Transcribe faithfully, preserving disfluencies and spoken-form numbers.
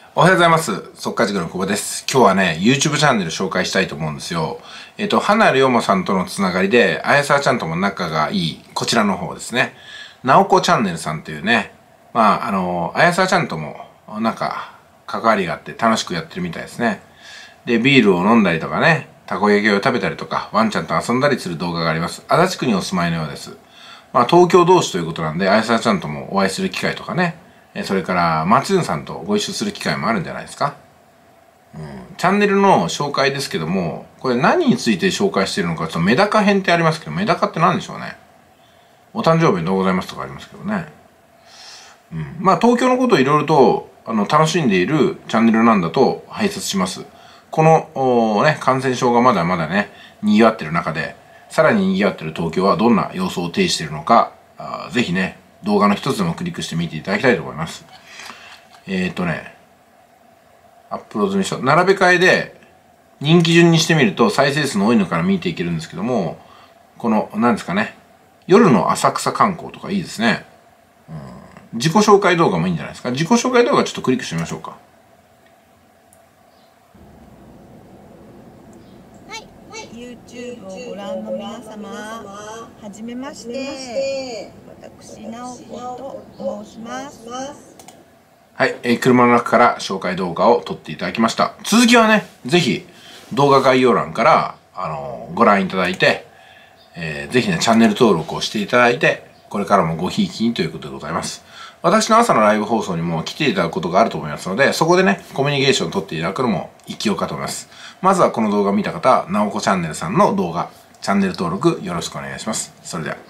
おはようございます。速稼塾の久保です。今日はね、YouTube チャンネル紹介したいと思うんですよ。えっと、花龍馬さんとのつながりで、あやさちゃんとも仲がいい、こちらの方ですね。なおこチャンネルさんというね、まあ、あの、あやさちゃんとも、なんか、関わりがあって楽しくやってるみたいですね。で、ビールを飲んだりとかね、たこ焼きを食べたりとか、ワンちゃんと遊んだりする動画があります。足立区にお住まいのようです。まあ、東京同士ということなんで、あやさちゃんともお会いする機会とかね、それから、マチュンさんとご一緒する機会もあるんじゃないですか。うん、チャンネルの紹介ですけども、これ何について紹介しているのか、ちょっとメダカ編ってありますけど、メダカって何でしょうね。お誕生日おめでとうございますとかありますけどね。うん、まあ、東京のことをいろいろと、あの、楽しんでいるチャンネルなんだと拝察します。この、ね、感染症がまだまだね、賑わってる中で、さらに賑わってる東京はどんな様相を呈しているのか、あぜひね、動画の一つでもクリックしてみていただきたいと思います。えー、っとね、アップロードにしよう。並べ替えで人気順にしてみると再生数の多いのから見ていけるんですけども、この、何ですかね、夜の浅草観光とかいいですね。うん、自己紹介動画もいいんじゃないですか。自己紹介動画ちょっとクリックしてみましょうか。 はい、YouTube をご覧の皆様、はじめまして。私、なおこと申します。 はい、えー、車の中から紹介動画を撮っていただきました。続きはね、ぜひ動画概要欄から、あのー、ご覧いただいて、えー、ぜひね、チャンネル登録をしていただいて、これからもごひいきにということでございます。私の朝のライブ放送にも来ていただくことがあると思いますので、そこでね、コミュニケーションを取っていただくのも一興かと思います。まずはこの動画を見た方は、なおこチャンネルさんの動画、チャンネル登録よろしくお願いします。それでは。